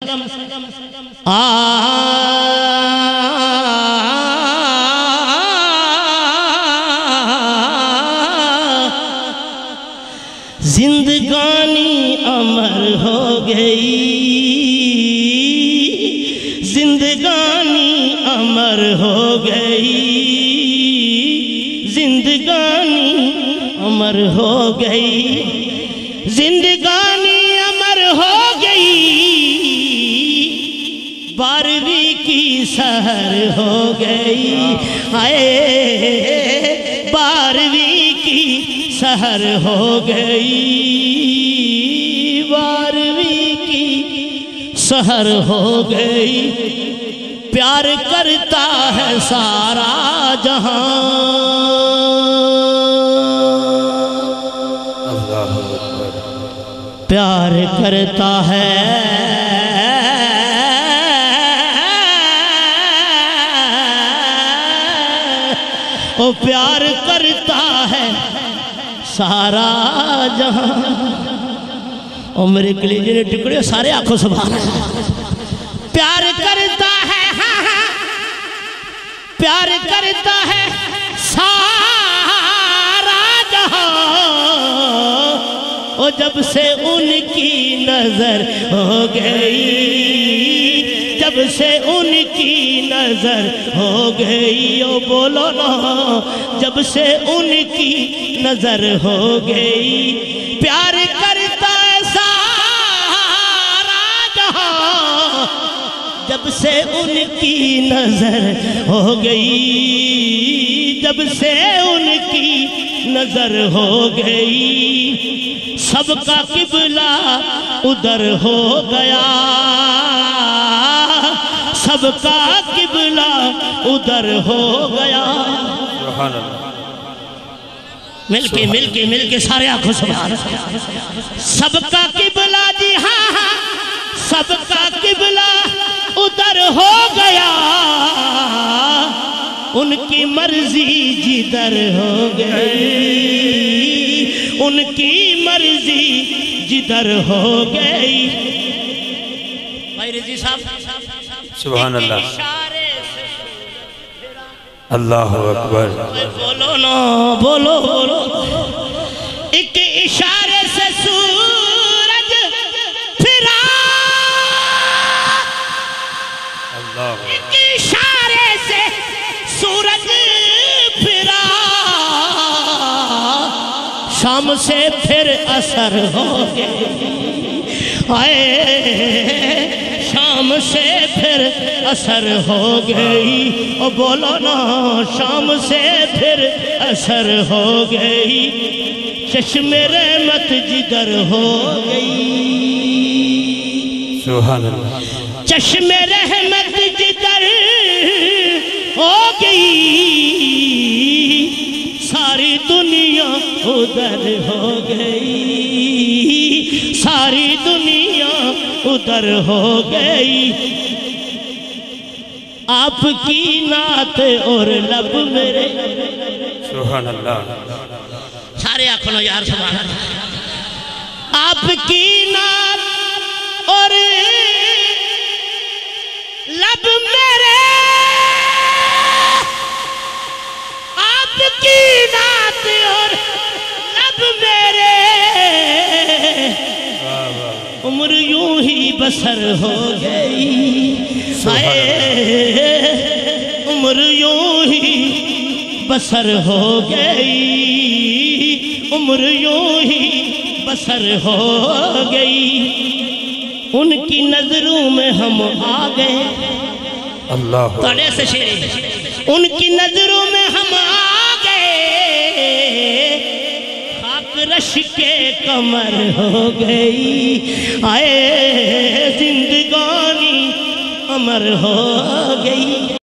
زندگانی امر ہو گئی، زندگانی امر ہو گئی، زندگانی امر ہو گئی، زندگانی امر ہو گئی، 12ویں کی سحر ہو گئی، ہائے 12ویں کی سحر ہو گئی، 12ویں کی سحر ہو گئی، پیار کرتا ہے سارا جہاں، پیار کرتا ہے او پیار کرتا ہے سارا جہاں۔ اور میرے کلیجے نے ٹکڑے سارے آنکھوں سبحان اللہ، پیار کرتا ہے، ہاں ہاں پیار کرتا ہے سارا جہاں، اور جب سے ان کی نظر ہو گئی، جب سے ان کی نظر ہو گئی، او بولو نا، جب سے ان کی نظر ہو گئی، پیار کرتا ہے سارا جہاں، جب سے ان کی نظر ہو گئی، جب سے ان کی نظر ہو گئی، سب کا قبلہ ادھر ہو گیا، سب کا قبلہ ادھر ہو گیا۔ سبحان اللہ، مل کے سارے آنکھوں سبحان اللہ، سب کا قبلہ جی ہاں ہاں، سب کا قبلہ ادھر ہو گیا، ان کی مرضی جدھر ہو گئی، ان کی مرضی جدھر ہو گئی۔ بھائی رضی صاحب سبحان اللہ، اللہ اکبر، بولو نا بولو بولو، ایک اشارے سے سورج پھرا، ایک اشارے سے سورج پھرا، شام سے پھر اثر ہو گئی، آئے شام سے پھر اثر ہو گئی، او بولو نا شام سے پھر اثر ہو گئی، چشم رحمت جدھر ہو گئی، سبحان اللہ، چشم رحمت جدھر ہو گئی، ساری دنیا ادھر ہو گئی، ساری دنیا ادھر ہو گئی، آپ کی نعت اور لب میرے، سبحان اللہ، سارے آنکھوں یار سبحان اللہ، آپ کی نعت اور لب میرے، آپ کی نعت اور لب میرے، عمر یوں ہی بسر ہو گئی، عمر یوں ہی بسر ہو گئی، عمر یوں ہی بسر ہو گئی، ان کی نظروں میں ہم آ گئے، اللہ توڑے سے شیری، ان کی نظروں میں ہم آ گئے، خاک رش کے کمر ہو گئی، آئے زندگانی امر ہو گئی۔